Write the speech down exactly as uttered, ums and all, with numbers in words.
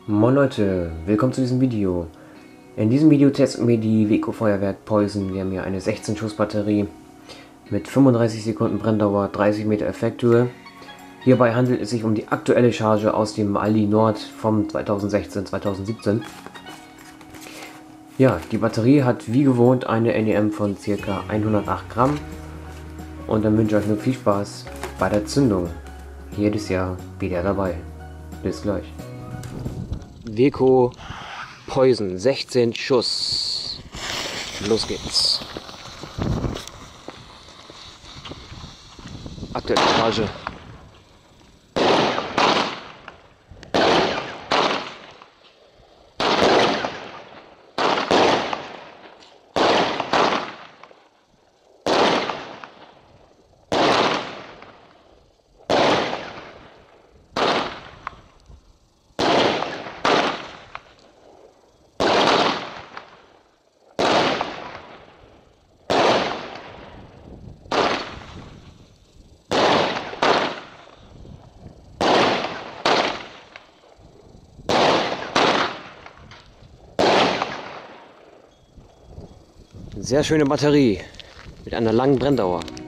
Moin Leute, willkommen zu diesem Video. In diesem Video testen wir die Weco Feuerwerk Poison. Wir haben hier eine sechzehn Schuss Batterie mit fünfunddreißig Sekunden Brenndauer, dreißig Meter Effekthöhe. Hierbei handelt es sich um die aktuelle Charge aus dem Aldi Nord vom zweitausendsechzehn zweitausendsiebzehn. Ja, die Batterie hat wie gewohnt eine N E M von ca. hundertacht Gramm. Und dann wünsche ich euch nur viel Spaß bei der Zündung. Jedes Jahr wieder dabei. Bis gleich. Weco Poison, sechzehn Schuss. Los geht's. Aktuelle Charge. Sehr schöne Batterie mit einer langen Brenndauer.